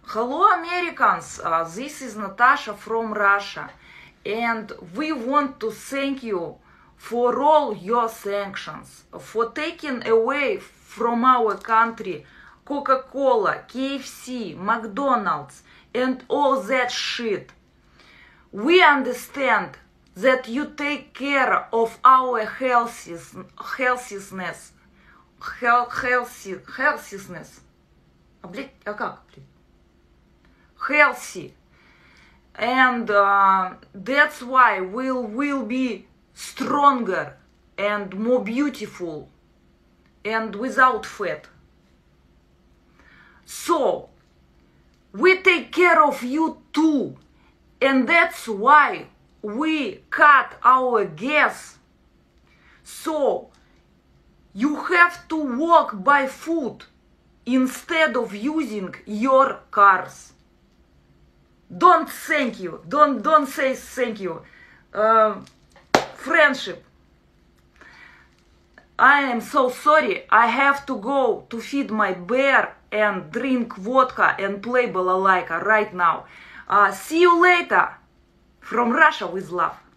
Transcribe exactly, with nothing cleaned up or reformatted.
Hello Americans, uh, this is Natasha from Russia, and we want to thank you for all your sanctions, for taking away from our country Coca-Cola, K F C, McDonald's, and all that shit. We understand that you take care of our healthiness, healthiness, healthy, healthiness. А, блядь, а как, блядь? Healthy. And uh, that's why we'll, we'll be stronger and more beautiful and without fat. So, we take care of you too. And that's why we cut our gas. So, you have to walk by foot instead of using your cars. Don't thank you. Don't, don't say thank you. Uh, friendship. I am so sorry. I have to go to feed my bear and drink vodka and play balalaika right now. Uh, see you later. From Russia with love.